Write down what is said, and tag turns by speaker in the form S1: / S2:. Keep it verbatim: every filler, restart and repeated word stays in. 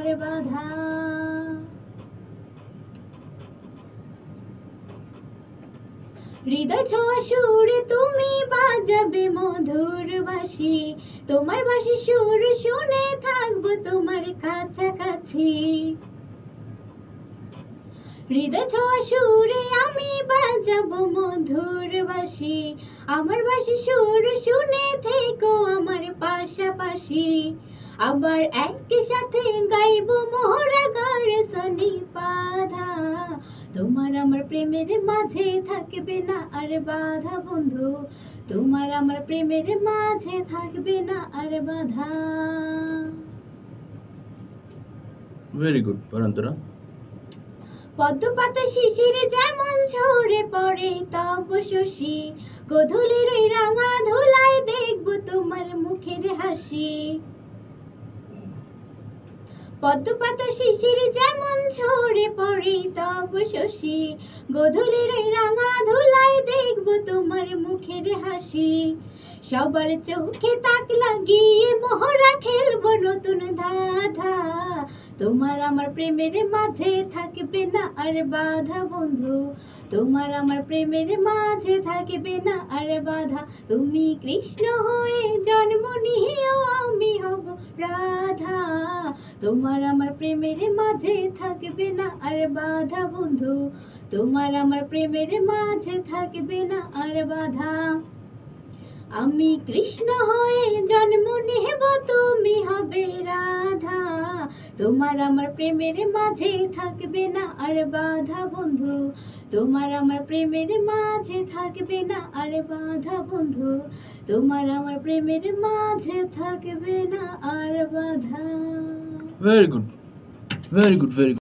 S1: বাধা। হৃদয় ছোঁয়া সুরে তুমি বাজাবে মধুর বাঁশি, তোমার বাঁশি সুর শুনে থাকবো তোমার কাছাকাছি। হৃদয় ছোঁয়া সুরে আমি বাজাবো মধুর বাঁশি, আমার বাঁশি সুর শুনে থেকো আমার পাশাপাশি। আবার একই সাথে গাইবো মোরা গার সনি পাধা, তোমার আমার প্রেমের মাঝে থাকবে না আর বাধা বন্ধু, তোমার আমার প্রেমের মাঝে থাকবে না আর বাধা।
S2: Very good পরান্তরা।
S1: পদ্মপাতা শিশিরে যেমন ঝরে পড়ে তব শশী, গোধূলির ওই রাঙা ধুলায় দেখবো তোমার মুখের হাসি। পদ্মপাতা শিশিরে যেমন ঝরে পড়ে তব শশী, গোধূলির ওই রাঙা ধুলায় দেখবো তোমার মুখের হাসি। সবার চোখে তাক লাগিয়ে মোহরা খেলবো নতুন ধাঁধা, তোমার আমার প্রেমের মাঝে থাকবে না আর বাধা বন্ধু, তোমার আমার প্রেমের মাঝে থাকবে না আর বাধা। তুমি কৃষ্ণ হয়ে জন্ম নিয়েও আমি হব রাধা, তোমার আমার প্রেমের মাঝে থাকবে না আর বাধা বন্ধু, তোমার আমার প্রেমের মাঝে থাকবে না আর বাধা। আমি কৃষ্ণ হয়ে জন্ম নেব তুমি হবে রাধা, তোমার আমার প্রেমের মাঝে থাকবে না আর বাধা বন্ধু, তোমার আমার প্রেমের মাঝে থাকবে না আর বাধা বন্ধু, তোমার আমার প্রেমের মাঝে থাকবে না আর বাধা।
S2: Very good, very good, very good.